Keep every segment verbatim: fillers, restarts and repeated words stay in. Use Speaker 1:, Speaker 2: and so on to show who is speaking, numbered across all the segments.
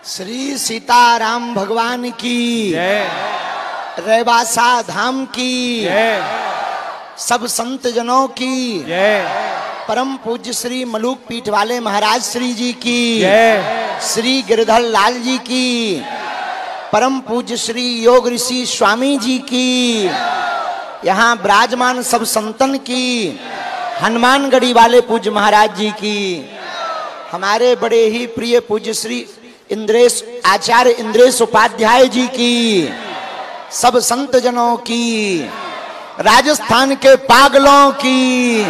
Speaker 1: श्री सीताराम भगवान की
Speaker 2: जय।
Speaker 1: रेवासा धाम की
Speaker 2: जय।
Speaker 1: सब संत जनों की
Speaker 2: जय।
Speaker 1: परम पूज्य श्री मलूक पीठ वाले महाराज श्री जी की
Speaker 2: जय।
Speaker 1: श्री गिरधर लाल जी की परम पूज्य श्री योग ऋषि स्वामी जी की यहाँ विराजमान सब संतन की हनुमानगढ़ी वाले पूज्य महाराज जी की हमारे बड़े ही प्रिय पूज्य श्री इंद्रेश आचार्य इंद्रेश उपाध्याय जी की सब संत जनों की राजस्थान के पागलों की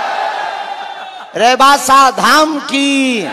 Speaker 1: रेवासा धाम की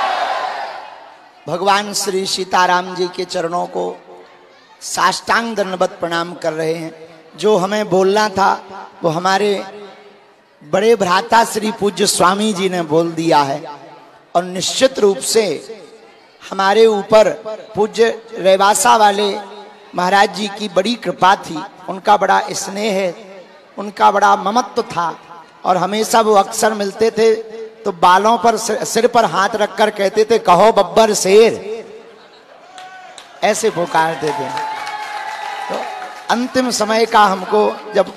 Speaker 1: भगवान श्री सीताराम जी के चरणों को साष्टांग दंडवत प्रणाम कर रहे हैं। जो हमें बोलना था वो हमारे बड़े भ्राता श्री पूज्य स्वामी जी ने बोल दिया है और निश्चित रूप से हमारे ऊपर पूज्य रेवासा वाले महाराज जी की बड़ी कृपा थी, उनका बड़ा स्नेह है, उनका बड़ा ममत्व था और हमेशा वो अक्सर मिलते थे तो बालों पर सिर पर हाथ रखकर कहते थे कहो बब्बर शेर, ऐसे पुकारते थे। तो अंतिम समय का हमको जब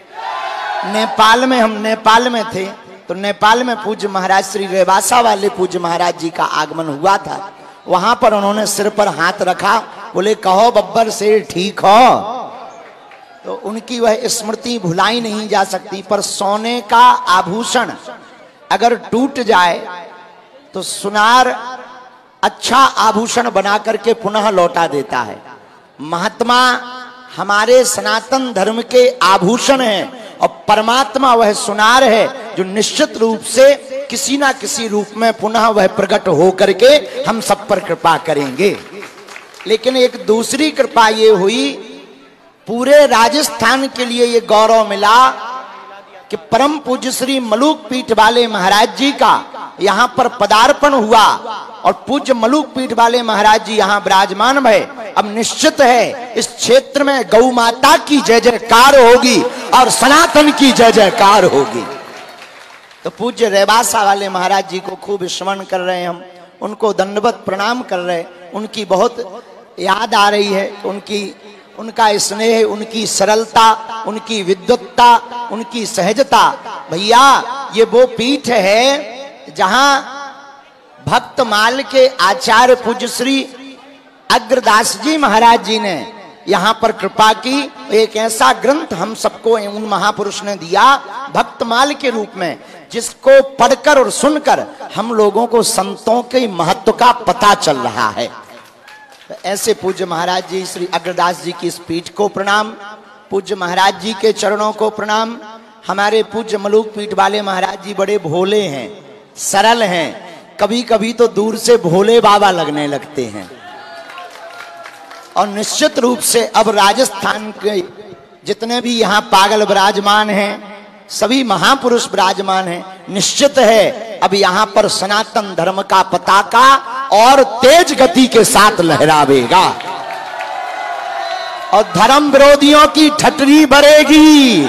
Speaker 1: नेपाल में हम नेपाल में थे तो नेपाल में पूज्य महाराज श्री रेवासा वाले पूज्य महाराज जी का आगमन हुआ था। वहां पर उन्होंने सिर पर हाथ रखा, बोले कहो बब्बर शेर ठीक हो। तो उनकी वह स्मृति भुलाई नहीं जा सकती। पर सोने का आभूषण अगर टूट जाए तो सुनार अच्छा आभूषण बना करके पुनः लौटा देता है। महात्मा हमारे सनातन धर्म के आभूषण हैं और परमात्मा वह सुनार है जो निश्चित रूप से किसी ना किसी रूप में पुनः वह प्रकट हो करके हम सब पर कृपा करेंगे। लेकिन एक दूसरी कृपा ये हुई, पूरे राजस्थान के लिए ये गौरव मिला कि परम पूज्य श्री मलूक पीठ वाले महाराज जी का यहाँ पर पदार्पण हुआ और पूज्य मलूक पीठ वाले महाराज जी यहाँ विराजमान भय। अब निश्चित है इस क्षेत्र में गौ माता की जय जयकार होगी और सनातन की जय जयकार होगी। तो पूज्य रेवासा वाले महाराज जी को खूब स्मरण कर रहे हैं हम, उनको दंडवत प्रणाम कर रहे हैं। उनकी बहुत याद आ रही है, उनकी उनका स्नेह, उनकी सरलता, उनकी विद्वत्ता, उनकी सहजता। भैया ये वो पीठ है जहां भक्तमाल के आचार्य पूज्य श्री अग्रदास जी महाराज जी ने यहाँ पर कृपा की। एक ऐसा ग्रंथ हम सबको उन महापुरुष ने दिया भक्तमाल के रूप में, जिसको पढ़कर और सुनकर हम लोगों को संतों के महत्व का पता चल रहा है। तो ऐसे पूज्य महाराज जी श्री अग्रदास जी की इस पीठ को प्रणाम, पूज्य महाराज जी के चरणों को प्रणाम। हमारे पूज्य मलूक पीठ वाले महाराज जी बड़े भोले हैं, सरल हैं, कभी कभी तो दूर से भोले बाबा लगने लगते हैं। और निश्चित रूप से अब राजस्थान के जितने भी यहाँ पागल विराजमान हैं, सभी महापुरुष विराजमान हैं। निश्चित है अब यहाँ पर सनातन धर्म का पताका और तेज गति के साथ लहरावेगा और धर्म विरोधियों की ठटरी भरेगी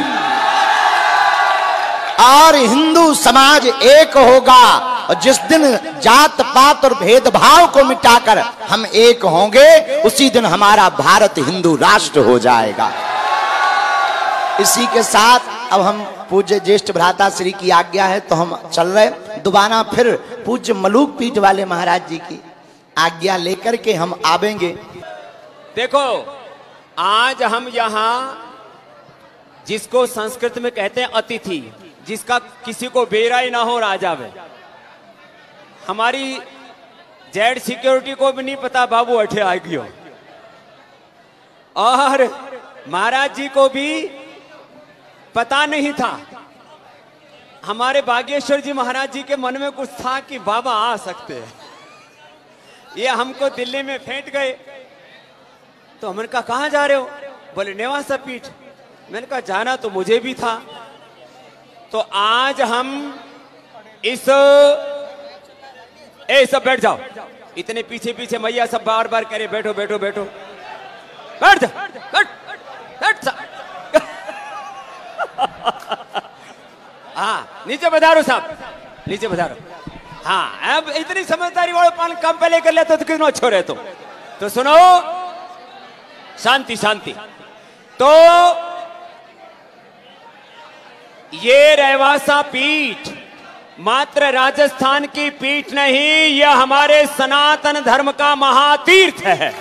Speaker 1: और हिंदू समाज एक होगा। और जिस दिन जात पात और भेदभाव को मिटाकर हम एक होंगे, उसी दिन हमारा भारत हिंदू राष्ट्र हो जाएगा। इसी के साथ अब हम पूज्य ज्येष्ठ भ्राता श्री की आज्ञा है तो हम चल रहे, दोबारा फिर पूज्य मलूक पीठ वाले महाराज जी की आज्ञा लेकर के हम आवेंगे।
Speaker 2: देखो आज हम यहाँ जिसको संस्कृत में कहते हैं अतिथि, जिसका किसी को बेरा ही ना हो राजा में, हमारी जेड सिक्योरिटी को भी नहीं पता बाबू अठे आ गयो, और महाराज जी को भी पता नहीं था। हमारे बागेश्वर जी महाराज जी के मन में कुछ था कि बाबा आ सकते हैं, ये हमको दिल्ली में फेंट गए। तो हमने कहा कहाँ जा रहे हो? बोले नेवासा पीठ। मैंने कहा जाना तो मुझे भी था। तो आज हम इस ए सब बैठ जाओ, इतने पीछे पीछे मैया सब बार बार करे बैठो बैठो बैठो, बैठ जा बैठ बैठ जा। हाँ नीचे पधारो साहब, नीचे पधारो। हाँ, अब इतनी समझदारी वाले पान कम पहले कर लेते तो कितना अच्छो रहे तुम। तो सुनो, शांति शांति। तो ये रहवासा पीठ मात्र राजस्थान की पीठ नहीं, यह हमारे सनातन धर्म का महातीर्थ है।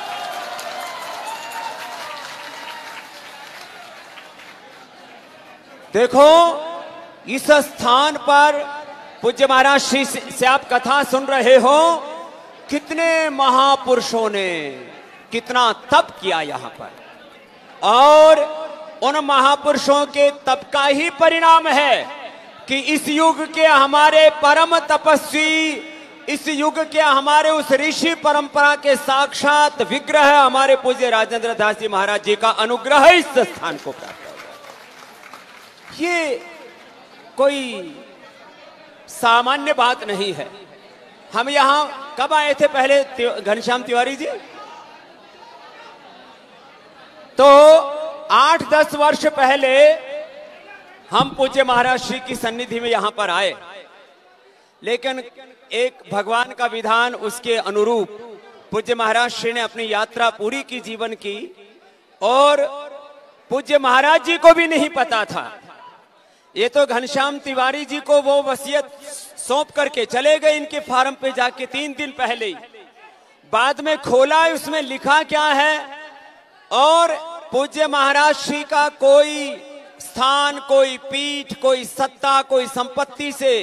Speaker 2: देखो, इस स्थान पर पूज्य महाराज श्री से आप कथा सुन रहे हो, कितने महापुरुषों ने कितना तप किया यहाँ पर, और उन महापुरुषों के तप का ही परिणाम है कि इस युग के हमारे परम तपस्वी, इस युग के हमारे उस ऋषि परंपरा के साक्षात विग्रह हमारे पूज्य राजेंद्र दास जी महाराज जी का अनुग्रह इस स्थान को प्राप्त हो। ये कोई सामान्य बात नहीं है। हम यहां कब आए थे पहले, घनश्याम तिवारी जी? तो आठ दस वर्ष पहले हम पूज्य महाराज श्री की सन्निधि में यहां पर आए, लेकिन एक भगवान का विधान, उसके अनुरूप पूज्य महाराज श्री ने अपनी यात्रा पूरी की जीवन की, और पूज्य महाराज जी को भी नहीं पता था। ये तो घनश्याम तिवारी जी को वो वसीयत सौंप करके चले गए इनके फार्म पे जाके तीन दिन पहले ही। बाद में खोला, उसमें लिखा क्या है, और पूज्य महाराज श्री का कोई स्थान, कोई पीठ, कोई सत्ता, कोई संपत्ति से,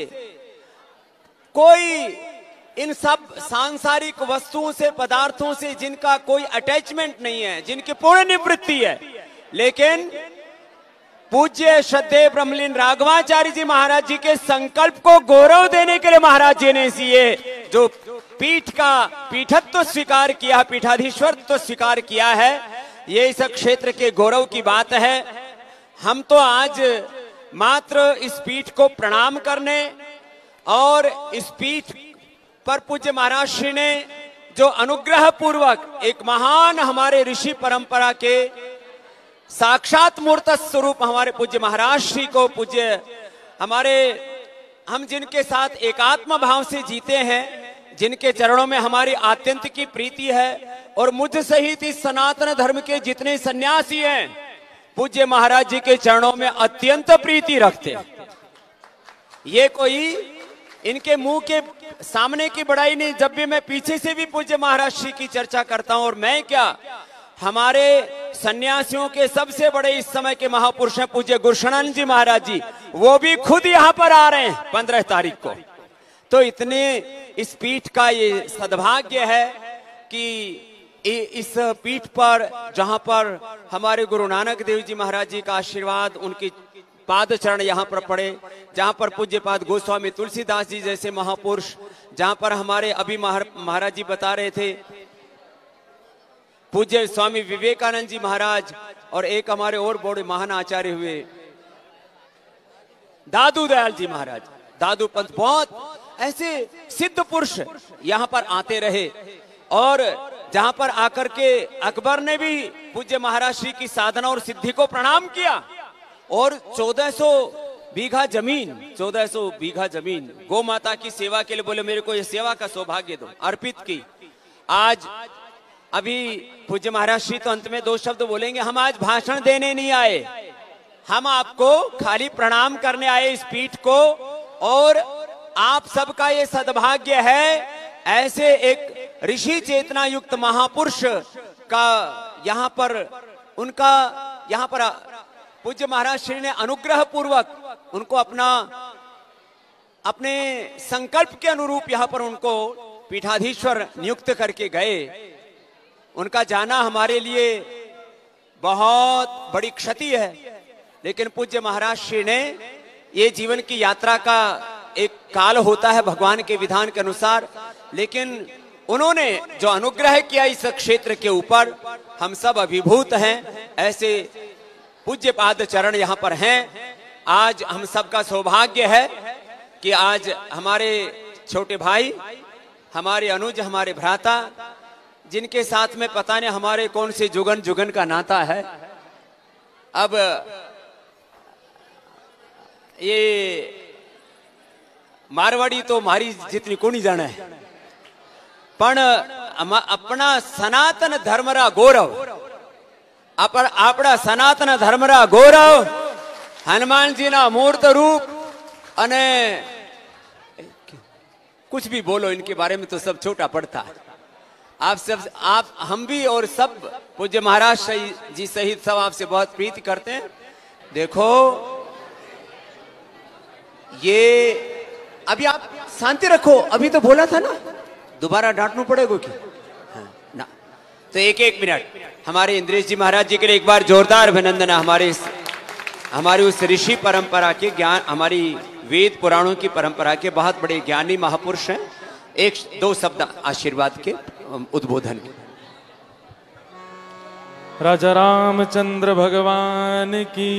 Speaker 2: कोई इन सब सांसारिक वस्तुओं से, पदार्थों से जिनका कोई अटैचमेंट नहीं है, जिनकी पूर्ण निवृत्ति है, लेकिन पूज्य श्रद्धेय ब्रह्मलीन राघवाचार्य जी महाराज जी के संकल्प को गौरव देने के लिए महाराज जी ने ये जो पीठ का पीठत्व तो स्वीकार किया, पीठाधीश्वर तो स्वीकार किया है, ये इस क्षेत्र के गौरव की बात है। हम तो आज मात्र इस पीठ को प्रणाम करने और इस पीठ पर पूज्य महाराज श्री ने जो अनुग्रह पूर्वक एक महान हमारे ऋषि परंपरा के साक्षात मूर्त स्वरूप हमारे पूज्य महाराज श्री को, पूज्य हमारे हम जिनके साथ एकात्म भाव से जीते हैं, जिनके चरणों में हमारी आत्यंत की प्रीति है, और मुझ सहित इस सनातन धर्म के जितने सन्यासी हैं पूज्य महाराज जी के चरणों में अत्यंत प्रीति रखते हैं। ये कोई इनके मुंह के सामने की बड़ाई नहीं। जब भी मैं पीछे से भी पूज्य महाराज श्री की चर्चा करता हूं, और मैं क्या, हमारे सन्यासियों के सबसे बड़े इस समय के महापुरुष हैं पूज्य गुरुशरण जी महाराज जी, वो भी खुद यहाँ पर आ रहे हैं पंद्रह तारीख को। तो इतने इस पीठ का ये सद्भाग्य है कि इस पीठ पर, जहां पर हमारे गुरु नानक देव जी महाराज जी का आशीर्वाद, उनकी पाद चरण यहाँ पर पड़े, जहां पर पूज्य पाद गोस्वामी तुलसीदास जी जैसे महापुरुष, जहां पर हमारे अभी महाराज जी बता रहे थे पूज्य स्वामी विवेकानंद जी महाराज, और एक हमारे और बड़े महान आचार्य हुए दादू दयाल जी महाराज, दादू पंथ, बहुत ऐसे सिद्ध पुरुष यहाँ पर आते रहे। और जहां पर आकर के अकबर ने भी पूज्य महाराज श्री की साधना और सिद्धि को प्रणाम किया, और चौदह सौ बीघा जमीन चौदह सौ बीघा जमीन गौ माता की सेवा के लिए बोले, मेरे को ये सेवा का सौभाग्य दो, अर्पित की। आज अभी पूज्य महाराज श्री तो अंत में दो शब्द बोलेंगे, हम आज भाषण देने नहीं आए, हम आपको खाली प्रणाम करने आए इस पीठ को, और आप सबका ये सद्भाग्य है ऐसे एक ऋषि चेतना युक्त महापुरुष का यहाँ पर, उनका यहाँ पर पूज्य महाराज श्री ने अनुग्रह पूर्वक उनको अपना अपने संकल्प के अनुरूप यहाँ पर उनको पीठाधीश्वर नियुक्त करके गए। उनका जाना हमारे लिए बहुत बड़ी क्षति है, लेकिन पूज्य महाराज श्री ने, ये जीवन की यात्रा का एक काल होता है भगवान के विधान के अनुसार, लेकिन उन्होंने जो अनुग्रह किया इस क्षेत्र के ऊपर, हम सब अभिभूत हैं। ऐसे पूज्य पाद चरण यहाँ पर हैं। आज हम सबका सौभाग्य है कि आज हमारे छोटे भाई, हमारे अनुज, हमारे भ्राता, जिनके साथ में पता नहीं हमारे कौन से जुगन जुगन का नाता है, अब ये मारवाड़ी तो मारी जितनी कोनी जाने पण अपना सनातन धर्मरा गौरव अपन आपड़ा सनातन धर्मरा गौरव हनुमान जी ना मूर्त रूप अने कुछ भी बोलो इनके बारे में तो सब छोटा पड़ता है। आप सब आप हम भी और सब पूज्य महाराज जी सहित सब आपसे बहुत प्रीति करते हैं। देखो ये अभी आप शांति रखो, अभी तो बोला था ना, दोबारा डांटना पड़ेगा क्या? हाँ, ना तो एक एक मिनट हमारे इंद्रेश जी महाराज जी के लिए एक बार जोरदार अभिनंदन। हमारे हमारी उस ऋषि परंपरा के ज्ञान, हमारी वेद पुराणों की परंपरा के बहुत बड़े ज्ञानी महापुरुष हैं। एक दो शब्द आशीर्वाद के उद्बोधन के।
Speaker 3: राजा रामचंद्र भगवान की,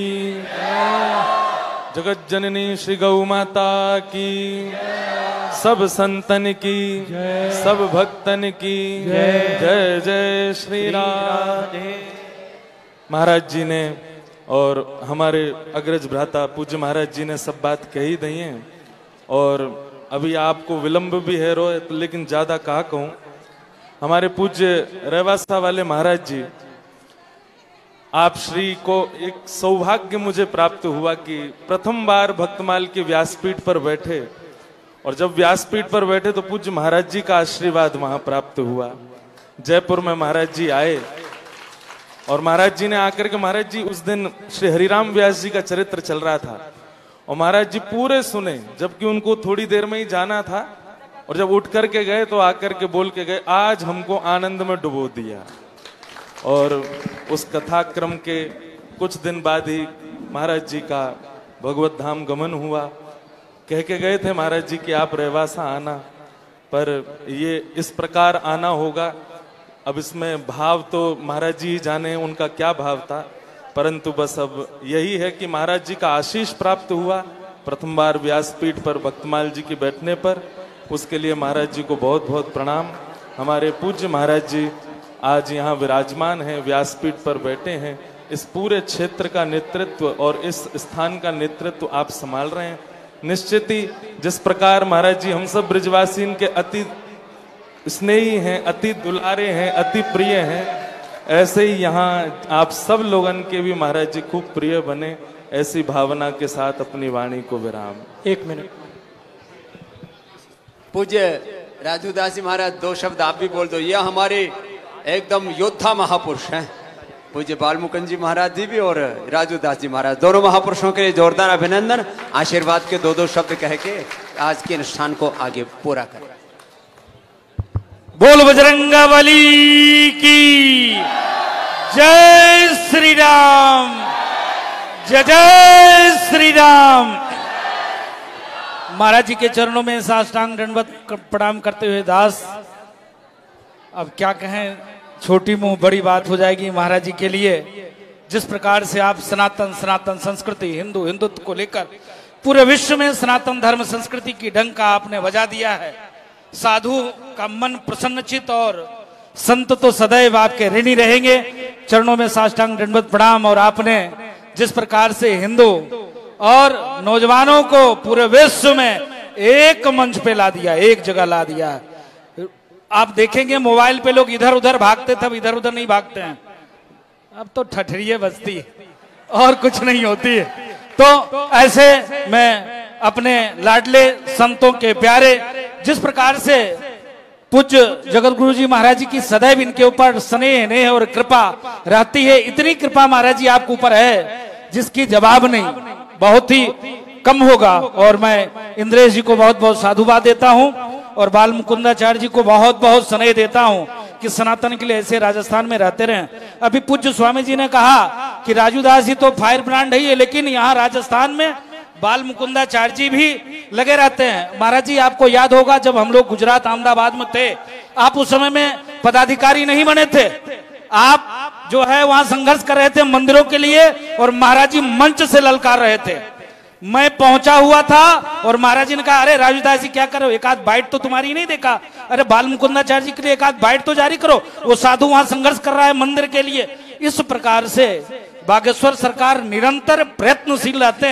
Speaker 3: जगत जननी श्री गौ माता की, सब संतन की, सब भक्तन की जय जय श्री राम। महाराज जी ने और हमारे अग्रज भ्राता पूज्य महाराज जी ने सब बात कही दी है और अभी आपको विलंब भी है रोहित, लेकिन ज्यादा कहा कहूं। हमारे पूज्य रेवासा वाले महाराज जी, आप श्री को एक सौभाग्य मुझे प्राप्त हुआ कि प्रथम बार भक्तमाल के व्यासपीठ पर बैठे और जब व्यासपीठ पर बैठे तो पूज्य महाराज जी का आशीर्वाद वहां प्राप्त हुआ। जयपुर में महाराज जी आए और महाराज जी ने आकर के, महाराज जी उस दिन श्री हरिराम व्यास जी का चरित्र चल रहा था और महाराज जी पूरे सुने, जबकि उनको थोड़ी देर में ही जाना था और जब उठ करके गए तो आकर के बोल के गए, आज हमको आनंद में डुबो दिया। और उस कथाक्रम के कुछ दिन बाद ही महाराज जी का भगवत धाम गमन हुआ। कह के गए थे महाराज जी कि आप रेवासा आना, पर ये इस प्रकार आना होगा। अब इसमें भाव तो महाराज जी जाने उनका क्या भाव था, परंतु बस अब यही है कि महाराज जी का आशीष प्राप्त हुआ प्रथम बार व्यासपीठ पर भक्तमाल जी के बैठने पर। उसके लिए महाराज जी को बहुत बहुत प्रणाम। हमारे पूज्य महाराज जी आज यहाँ विराजमान हैं, व्यासपीठ पर बैठे हैं। इस पूरे क्षेत्र का नेतृत्व और इस स्थान का नेतृत्व आप संभाल रहे हैं। निश्चित ही जिस प्रकार महाराज जी हम सब ब्रजवासी इनके अति स्नेही हैं, अति दुलारे हैं, अति प्रिय हैं, ऐसे ही यहाँ आप सब लोगन के भी महाराज जी खूब प्रिय बने। ऐसी भावना के साथ अपनी वाणी को विराम।
Speaker 4: एक मिनट
Speaker 2: पूज्य राजूदास जी महाराज, दो शब्द आप भी बोल दो। ये हमारे एकदम योद्धा महापुरुष हैं, पूज्य बालमुकुंद जी महाराज जी भी और राजूदास जी महाराज, दोनों महापुरुषों के लिए जोरदार अभिनंदन। आशीर्वाद के दो दो शब्द कह के आज के अनुष्ठान को आगे पूरा करें।
Speaker 4: बोल बजरंगबली की जय श्री राम, जय जय श्री राम। महाराज जी के चरणों में साष्टांग दंडवत प्रणाम करते हुए दास, अब क्या कहें, छोटी मुंह बड़ी बात हो जाएगी महाराज जी के लिए। जिस प्रकार से आप सनातन सनातन संस्कृति, हिंदू हिंदुत्व को लेकर पूरे विश्व में सनातन धर्म संस्कृति की डंका आपने बजा दिया है। साधु का मन प्रसन्नचित और संत तो सदैव आपके ऋणी रहेंगे। चरणों में साष्टांग दंडवत प्रणाम। और आपने जिस प्रकार से हिंदू और नौजवानों को पूरे विश्व में एक मंच पे ला दिया, एक जगह ला दिया। आप देखेंगे मोबाइल पे लोग इधर उधर भागते थे, अब इधर उधर नहीं भागते हैं, अब तो ठठरिये बजती है और कुछ नहीं होती है। तो ऐसे मैं अपने लाडले संतों के प्यारे, जिस प्रकार से पूज्य जगत गुरु जी महाराज जी की सदैव इनके ऊपर स्नेह नेह और कृपा रहती है, इतनी कृपा महाराज जी आपके ऊपर है जिसकी जवाब नहीं, बहुत ही कम होगा। और मैं इंद्रेश जी को बहुत बहुत साधुवाद देता हूं और बाल मुकुंदाचार्य जी को बहुत बहुत स्नेह देता हूं कि सनातन के लिए ऐसे राजस्थान में रहते रहे। अभी पूज्य स्वामी जी ने कहा कि राजूदास जी तो फायर ब्रांड है, लेकिन यहाँ राजस्थान में बाल मुकुंदाचार्य जी भी लगे रहते हैं। महाराज जी आपको याद होगा जब हम लोग गुजरात अहमदाबाद में थे, आप उस समय में पदाधिकारी नहीं बने थे, आप जो है वहां संघर्ष कर रहे थे मंदिरों के लिए और महाराज जी मंच से ललकार रहे थे। मैं पहुंचा हुआ था और महाराज जी ने कहा, अरे राजूदास जी क्या करो, एक आध बाइट तो तुम्हारी नहीं देखा, अरे बाल मुकुंदाचार्य जी के लिए एक आध बाइट तो जारी करो, वो साधु वहां संघर्ष कर रहा है मंदिर के लिए। इस प्रकार से बागेश्वर सरकार निरंतर प्रयत्नशील रहते हैं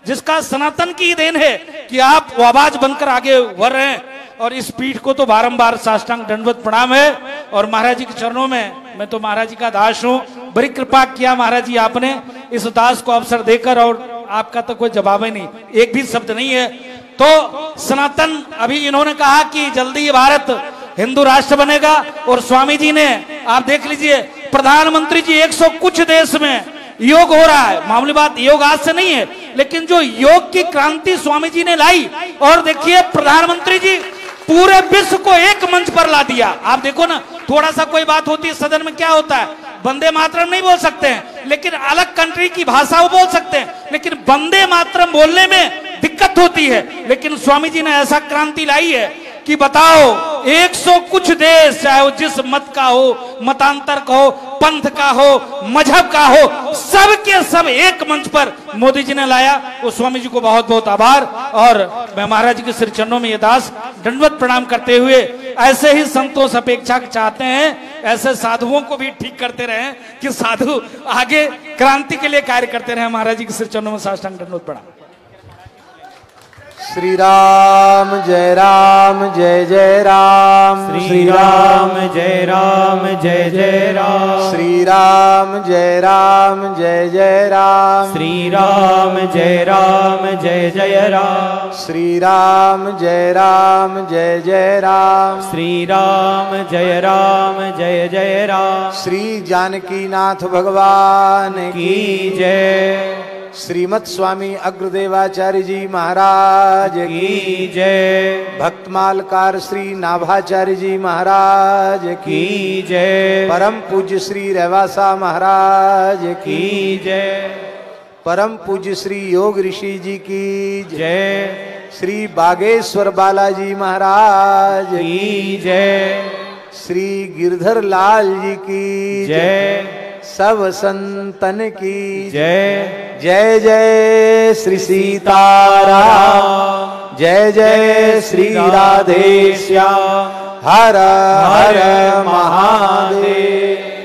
Speaker 4: जिसका सनातन की ही देन है कि आप वो आवाज बनकर आगे बढ़ रहे हैं। और इस पीठ को तो बारंबार साष्टांग दंडवत प्रणाम है। और महाराज जी के चरणों में मैं तो महाराज जी का दास हूँ। बड़ी कृपा किया महाराज जी आपने इस दास को अवसर देकर, और आपका तो कोई जवाब ही नहीं, एक भी शब्द नहीं है। तो सनातन अभी इन्होंने कहा कि जल्दी भारत हिंदू राष्ट्र बनेगा, और स्वामी जी ने आप देख लीजिए प्रधानमंत्री जी एक सौ कुछ देश में योग हो रहा है। मामूली बात योग आज से नहीं है, लेकिन जो योग की क्रांति स्वामी जी ने लाई, और देखिए प्रधानमंत्री जी पूरे विश्व को एक मंच पर ला दिया। आप देखो ना, थोड़ा सा कोई बात होती है सदन में क्या होता है, वंदे मातरम नहीं बोल सकते हैं, लेकिन अलग कंट्री की भाषा वो बोल सकते हैं, लेकिन वंदे मातरम बोलने में दिक्कत होती है। लेकिन स्वामी जी ने ऐसा क्रांति लाई है कि बताओ एक सौ कुछ देश, चाहे वो जिस मत का हो, मतांतर का हो, पंथ का हो, मजहब का हो, सब के सब एक मंच पर मोदी जी ने लाया। वो स्वामी जी को बहुत बहुत आभार। और मैं महाराज जी के श्री चरणों में ये दास दंडवत प्रणाम करते हुए ऐसे ही संतोष अपेक्षा चाहते हैं, ऐसे साधुओं को भी ठीक करते रहे कि साधु आगे क्रांति के लिए कार्य करते रहे। महाराज जी के श्री चरणों में साष्टांग दंडवत प्रणाम।
Speaker 5: श्री राम जय राम जय जय राम,
Speaker 6: श्री राम जय राम जय जय राम,
Speaker 5: श्री राम जय राम जय जय राम,
Speaker 6: श्री राम जय राम जय जय राम,
Speaker 5: श्री राम जय राम जय जय राम,
Speaker 6: श्री राम जय राम जय जय राम,
Speaker 5: श्री जानकी नाथ भगवान
Speaker 6: की जय,
Speaker 5: श्रीमत् स्वामी अग्रदेवाचार्य जी महाराज
Speaker 6: की जय,
Speaker 5: भक्तमालकार श्री नाभाचार्य जी महाराज
Speaker 6: की जय,
Speaker 5: परम पूज्य श्री रेवासा महाराज
Speaker 6: की जय,
Speaker 5: परम पूज्य श्री योग ऋषि जी की
Speaker 6: जय,
Speaker 5: श्री बागेश्वर बालाजी महाराज
Speaker 6: की जय,
Speaker 5: श्री गिरधर लाल जी की
Speaker 6: जय,
Speaker 5: सब संतन की
Speaker 6: जय,
Speaker 5: जय जय श्री सीताराम, जय जय श्री राधेश्याम, हर हर महादेव।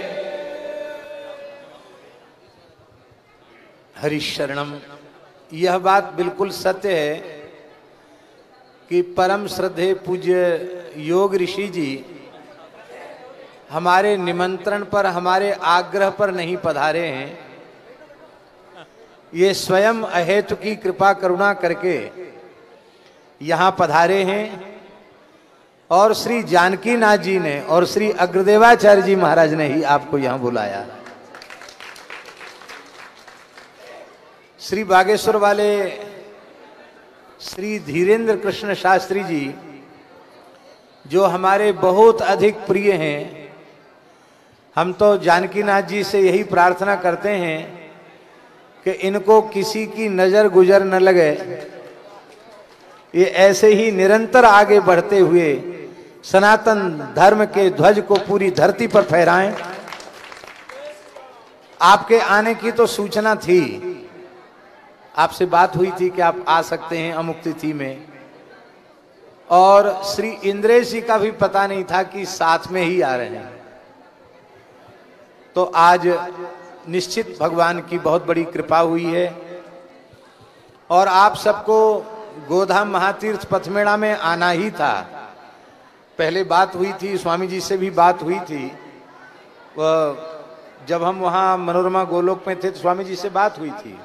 Speaker 5: हरिशरणम। यह बात बिल्कुल सत्य है कि परम श्रद्धेय पूज्य योग ऋषि जी हमारे निमंत्रण पर, हमारे आग्रह पर नहीं पधारे हैं। ये स्वयं अहेतु की कृपा करुणा करके यहाँ पधारे हैं। और श्री जानकी नाथ जी ने और श्री अग्रदेवाचार्य जी महाराज ने ही आपको यहाँ बुलाया। श्री बागेश्वर वाले श्री धीरेन्द्र कृष्ण शास्त्री जी, जो हमारे बहुत अधिक प्रिय हैं, हम तो जानकी नाथ जी से यही प्रार्थना करते हैं कि इनको किसी की नजर गुजर न लगे, ये ऐसे ही निरंतर आगे बढ़ते हुए सनातन धर्म के ध्वज को पूरी धरती पर फहराएं। आपके आने की तो सूचना थी, आपसे बात हुई थी कि आप आ सकते हैं अमुक तिथि में, और श्री इंद्रेश जी का भी पता नहीं था कि साथ में ही आ रहे हैं। तो आज निश्चित भगवान की बहुत बड़ी कृपा हुई है। और आप सबको गोधाम महातीर्थ पथमेड़ा में आना ही था। पहले बात हुई थी, स्वामी जी से भी बात हुई थी, जब हम वहाँ मनोरमा गोलोक में थे तो स्वामी जी से बात हुई थी।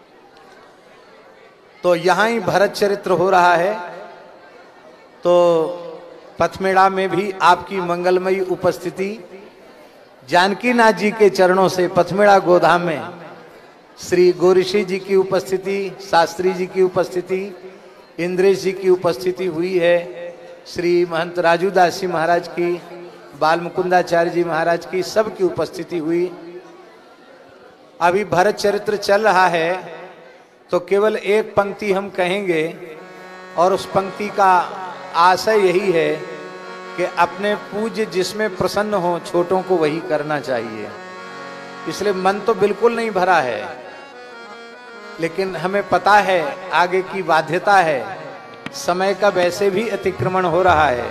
Speaker 5: तो यहाँ ही भरत चरित्र हो रहा है, तो पथमेड़ा में भी आपकी मंगलमयी उपस्थिति, जानकी नाथ जी के चरणों से पथमेड़ा गोधाम में श्री गोऋषि जी की उपस्थिति, शास्त्री जी की उपस्थिति, इंद्रेश जी की उपस्थिति हुई है, श्री महंत राजूदास जी महाराज की, बाल मुकुंदाचार्य जी महाराज की, सब की उपस्थिति हुई। अभी भरत चरित्र चल रहा है, तो केवल एक पंक्ति हम कहेंगे, और उस पंक्ति का आशय यही है कि अपने पूज्य जिसमें प्रसन्न हो, छोटों को वही करना चाहिए। इसलिए मन तो बिल्कुल नहीं भरा है, लेकिन हमें पता है आगे की बाध्यता है, समय का वैसे भी अतिक्रमण हो रहा है।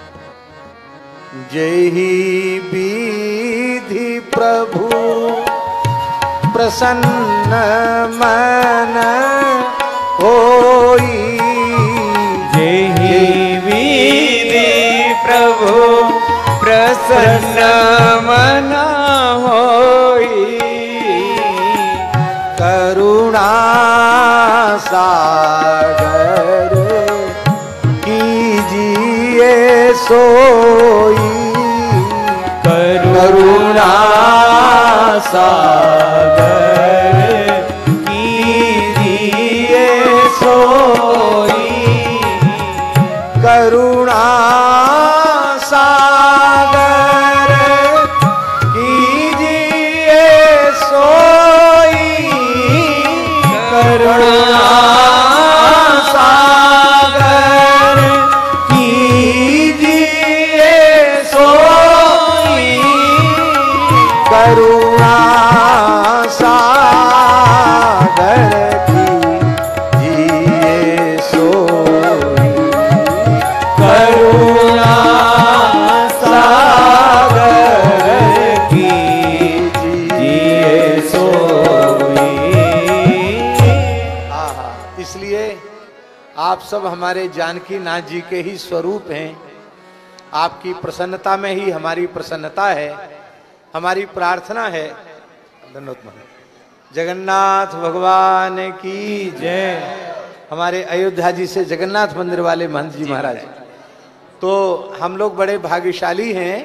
Speaker 5: जय ही विधि प्रभु प्रसन्न मन, सोई,
Speaker 2: जेहि विधि प्रभु प्रसन्न मन होई,
Speaker 5: करुणा सागर कीजिए सोई,
Speaker 2: करुणा सागर कीजिए सोई,
Speaker 5: करुणा सागर कीजिए सोई,
Speaker 2: करुणा सागर कीजिए सोई,
Speaker 5: करुणा सागर कीजिए सोई,
Speaker 2: करुणा सागर कीजिए सोई।
Speaker 5: आहा, इसलिए आप सब हमारे जानकी नाथ जी के ही स्वरूप हैं। आपकी प्रसन्नता में ही हमारी प्रसन्नता है, हमारी प्रार्थना है। धन्यवाद महाराज। जगन्नाथ भगवान की जय। हमारे अयोध्या जी से जगन्नाथ मंदिर वाले महंत जी महाराज, तो हम लोग बड़े भाग्यशाली हैं।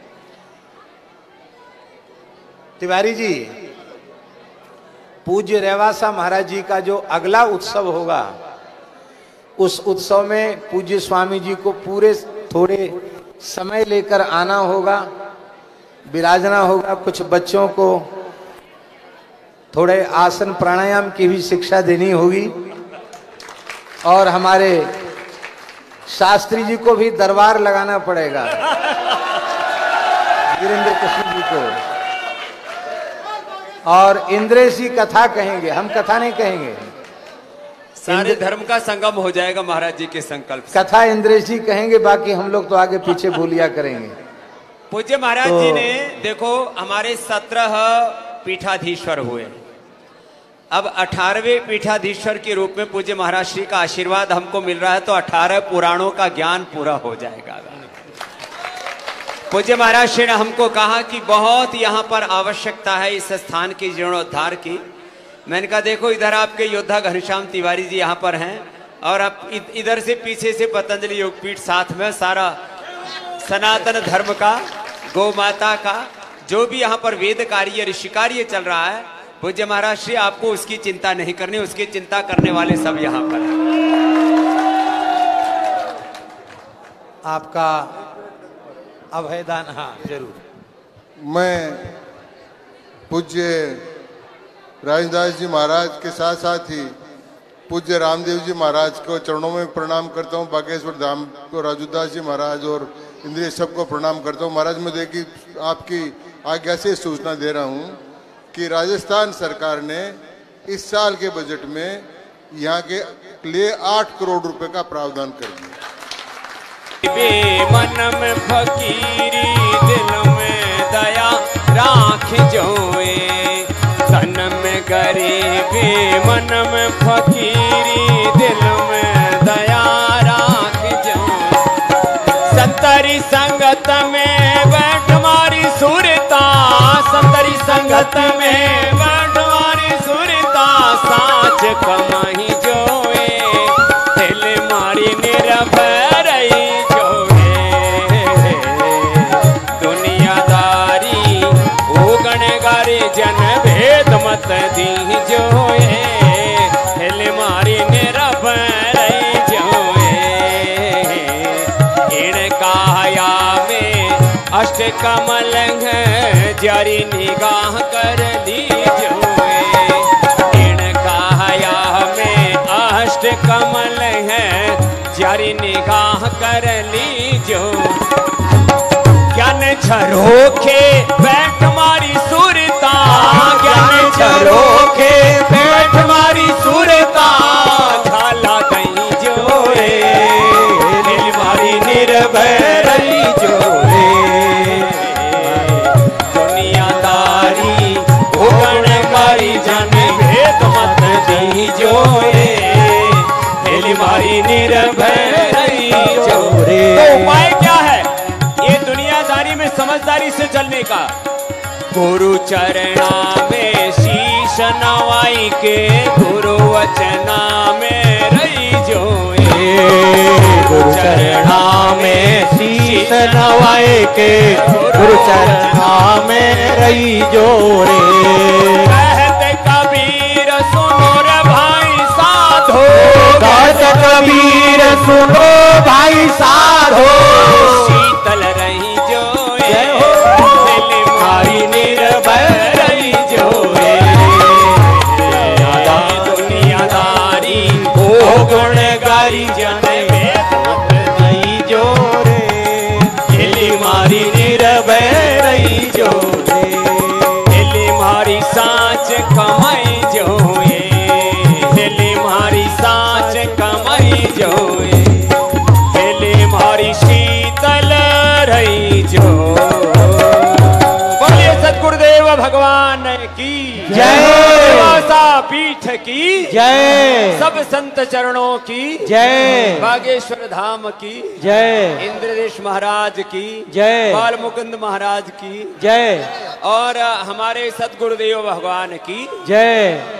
Speaker 5: तिवारी जी, पूज्य रेवासा महाराज जी का जो अगला उत्सव होगा, उस उत्सव में पूज्य स्वामी जी को पूरे थोड़े समय लेकर आना होगा, विराजना होगा। कुछ बच्चों को थोड़े आसन प्राणायाम की भी शिक्षा देनी होगी, और हमारे शास्त्री जी को भी दरबार लगाना पड़ेगा, वीरेंद्र कृष्ण जी को। और इंद्रेशी कथा कहेंगे, हम कथा नहीं कहेंगे,
Speaker 2: सारे धर्म का संगम हो जाएगा महाराज जी के संकल्प से।
Speaker 5: कथा इंद्रेशी कहेंगे, बाकी हम लोग तो आगे पीछे बोलिया करेंगे।
Speaker 2: पूज्य महाराज
Speaker 5: तो,
Speaker 2: जी ने देखो हमारे सत्रह पीठाधीश्वर हुए, अब अठारहवें पीठाधीश्वर के रूप में पूज्य महाराज श्री का आशीर्वाद हमको मिल रहा है, तो अठारह पुराणों का ज्ञान पूरा हो जाएगा। पूज्य महाराज श्री ने हमको कहा कि बहुत यहाँ पर आवश्यकता है इस स्थान की जीर्णोद्धार की। मैंने कहा देखो इधर आपके योद्धा घनश्याम तिवारी जी यहाँ पर हैं, और अब इधर से पीछे से पतंजलि योगपीठ साथ में, सारा सनातन धर्म का, गौ माता का जो भी यहाँ पर वेद कार्य ऋषि कार्य चल रहा है, पूज्य महाराज श्री आपको उसकी चिंता नहीं करनी, उसकी चिंता करने वाले सब यहाँ पर हैं।
Speaker 5: आपका अभयदान, हाँ जरूर।
Speaker 7: मैं पूज्य राजदास जी महाराज के साथ साथ ही पूज्य रामदेव जी महाराज को चरणों में प्रणाम करता हूँ, बागेश्वर धाम को राजूदास जी महाराज और इंद्रिय सबको प्रणाम करता हूँ। महाराज मैं देखी आपकी आज्ञा से सूचना दे रहा हूँ कि राजस्थान सरकार ने इस साल के बजट में यहाँ के लिए आठ करोड़ रुपए का प्रावधान कर दिया।
Speaker 2: मन में फकीरी दिल में दया राख जोए, तन में गरीबी मन में फकीरी दिल में दया राख जोए, संतरी संगत में बैठ मारी सुरता, संतरी संगत में बैठ मारी सुरता, साच कमाही जोए, दिल मारी निर्भय जन भेद मत दी जोए, हिल मारी निरभर जोए, इन काया में अष्ट कमल है जारी निगाह कर ली जोए, इन काया में अष्ट कमल है जारी निगाह कर ली जो, ज्ञान झरोखे बैठ मारी सुरता, ज्ञान झरोखे बैठ मारी सुरता, झाला दही जोरे, दिल मारी निर्भय रही जोरे, दुनियादारी भुवन कारी जन भेद मत दी जोरे, दिल का गुरु चरणा में शीश नवाई के गुरु वचना में रही जो
Speaker 6: गुरु चरणा में शीश नवाए के गुरु चरणा में रही जो रे
Speaker 2: कहते कबीर सुनो रे भाई साधो
Speaker 6: कहते कबीर सुनो भाई साधो
Speaker 2: शीतल रही जो
Speaker 6: जय हो
Speaker 2: मारी निर्भय रही जो दुनियादारी
Speaker 6: ओ गुणगारी जन मारी निर्भय रही जो
Speaker 2: दिल्ली मारी साँच कमाई जो दिल्ली मारी साँच कमाई जो दिल्ली मारी शीतल रही जो। बोलिए सतगुरुदेव भगवान की
Speaker 6: जय,
Speaker 2: देवासा पीठ की
Speaker 6: जय,
Speaker 2: सब संत चरणों की
Speaker 6: जय,
Speaker 2: बागेश्वर धाम की
Speaker 6: जय,
Speaker 2: इंद्रदेश महाराज की
Speaker 6: जय,
Speaker 2: बाल मुकुंद महाराज की
Speaker 6: जय
Speaker 2: और हमारे सतगुरुदेव भगवान की
Speaker 6: जय।